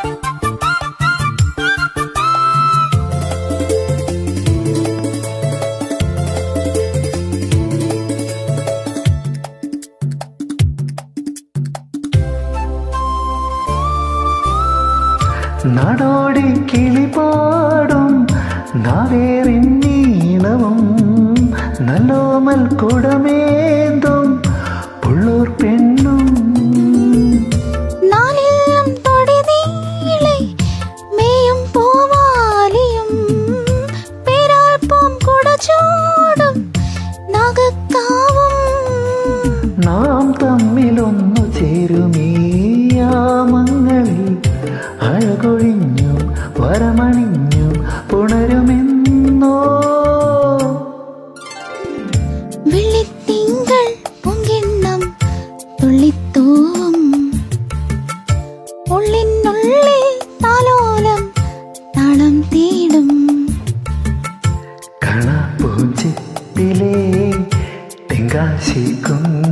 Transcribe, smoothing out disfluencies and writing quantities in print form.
നാടോടി കിളിപാടും നാവേറിനീണവും നല്ലോമൽ കുടമേന്തും പുള്ളൂർ പെണ്ണും നാലെല്ലാം തൊടിനീളെ മേയും പൂവാലിയും പേരാൽപ്പം കുടചൂടും നാഗക്കാവും നാം തമ്മിലൊന്നു ചേരുമീ യാമങ്ങളിൽ അഴകൊഴിഞ്ഞു വരമണിഞ്ഞു പുണരുമെന്നോ വെള്ളിത്തിങ്കൾ പൊങ്കിണ്ണം തുള്ളിത്തൂവും ഉള്ളിനുള്ളിൽ താലോലം താളം തേടും കളപ്പൂഞ്ചിപ്പിലെ തെങ്കാശി കുഞ്ഞ്